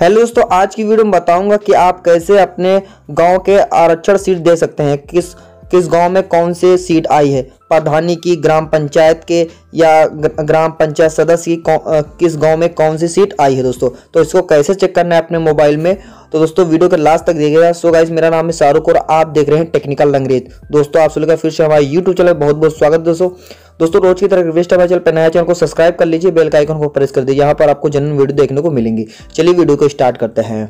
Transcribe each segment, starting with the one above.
Hello दोस्तों, आज की वीडियो में बताऊंगा कि आप कैसे अपने गांव के आरक्षण सीट दे सकते हैं। किस गांव में कौन से सीट आई है, प्रधानी की, ग्राम पंचायत के या ग्राम पंचायत सदस्य की किस गांव में कौन सी सीट आई है दोस्तों। तो इसको कैसे चेक करना है अपने मोबाइल में, तो दोस्तों वीडियो के लास्ट तक देखिएगा। सो गाइस, मेरा नाम है शाहरुख और आप देख रहे हैं टेक्निकल लंगरेज। दोस्तों आप सुनकर फिर से हमारे यूट्यूब चैनल बहुत बहुत स्वागत दोस्तों रोज की तरह रिक्वेस्ट है, हमारे चैनल पर नया चैनल को सब्सक्राइब कर लीजिए, बेल का आइकन को प्रेस कर दीजिए। यहाँ पर आपको जनरल वीडियो देखने को मिलेंगी। चलिए वीडियो को स्टार्ट करते हैं।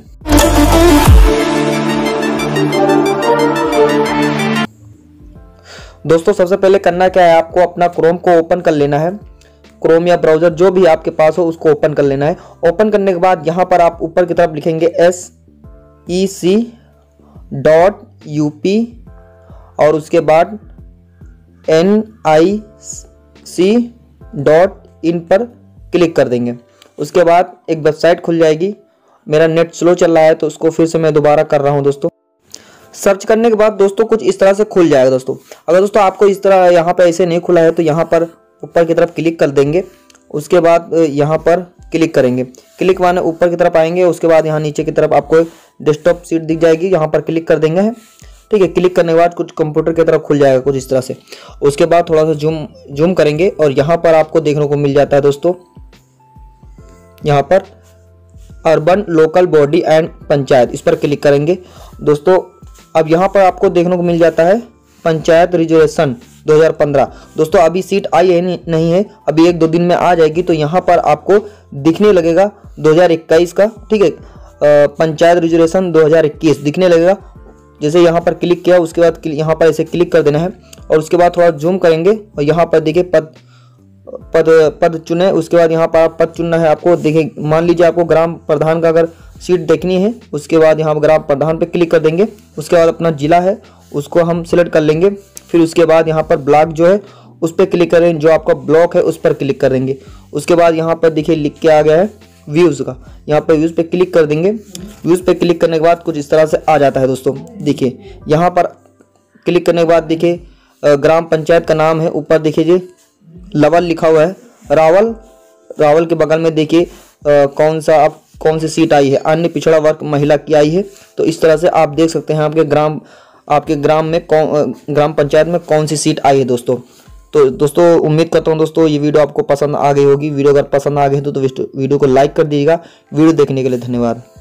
दोस्तों सबसे पहले करना क्या है, आपको अपना क्रोम को ओपन कर लेना है। क्रोम या ब्राउजर जो भी आपके पास हो उसको ओपन कर लेना है। ओपन करने के बाद यहाँ पर आप ऊपर की तरफ लिखेंगे SEC.UP और उसके बाद NIC.in पर क्लिक कर देंगे। उसके बाद एक वेबसाइट खुल जाएगी। मेरा नेट स्लो चल रहा है तो उसको फिर से मैं दोबारा कर रहा हूँ दोस्तों। सर्च करने के बाद दोस्तों कुछ इस तरह से खुल जाएगा दोस्तों। अगर दोस्तों आपको इस तरह यहाँ पर ऐसे नहीं खुला है तो यहाँ पर ऊपर की तरफ क्लिक कर देंगे। उसके बाद यहाँ पर क्लिक करेंगे। क्लिक माने ऊपर की तरफ आएंगे। उसके बाद यहाँ नीचे की तरफ आपको डेस्कटॉप सीट दिख जाएगी, यहाँ पर क्लिक कर देंगे। ठीक है, क्लिक करने के बाद कुछ कंप्यूटर की तरफ खुल जाएगा कुछ इस तरह से। उसके बाद थोड़ा सा जूम करेंगे और यहाँ पर आपको देखने को मिल जाता है दोस्तों, यहाँ पर urban local body and panchayat, इस पर क्लिक करेंगे दोस्तों। अब यहाँ पर आपको देखने को मिल जाता है पंचायत रिजर्वेशन 2015। दोस्तों अभी सीट आई है नहीं है, अभी 1-2 दिन में आ जाएगी। तो यहाँ पर आपको दिखने लगेगा 2021 का, ठीक है, पंचायत रिजर्वेशन 2021 दिखने लगेगा। जैसे यहाँ पर क्लिक किया उसके बाद यहाँ पर ऐसे क्लिक कर देना है और उसके बाद थोड़ा जूम करेंगे और यहाँ पर देखिए पद चुने। उसके बाद यहाँ पर पद चुनना है आपको। देखिए मान लीजिए आपको ग्राम प्रधान का अगर सीट देखनी है, उसके बाद यहाँ ग्राम प्रधान पे क्लिक कर देंगे। उसके बाद अपना जिला है उसको हम सिलेक्ट कर लेंगे। फिर उसके बाद यहाँ पर ब्लॉक जो है उस पर क्लिक करेंगे, जो आपका ब्लॉक है उस पर क्लिक कर देंगे। उसके बाद यहाँ पर देखिए लिख के आ गया है व्यूज़ का, यहाँ पर व्यूज़ पे क्लिक कर देंगे। व्यूज़ पे क्लिक करने के बाद कुछ इस तरह से आ जाता है दोस्तों। देखिए यहाँ पर क्लिक करने के बाद देखिए ग्राम पंचायत का नाम है, ऊपर देखिए जी लवल लिखा हुआ है। रावल के बगल में देखिए कौन सी सीट आई है, अन्य पिछड़ा वर्ग महिला की आई है। तो इस तरह से आप देख सकते हैं आपके ग्राम में ग्राम पंचायत में कौन सी सीट आई है दोस्तों। तो दोस्तों उम्मीद करता हूँ दोस्तों ये वीडियो आपको पसंद आ गई होगी। वीडियो अगर पसंद आ गई तो वीडियो को लाइक कर दीजिएगा। वीडियो देखने के लिए धन्यवाद।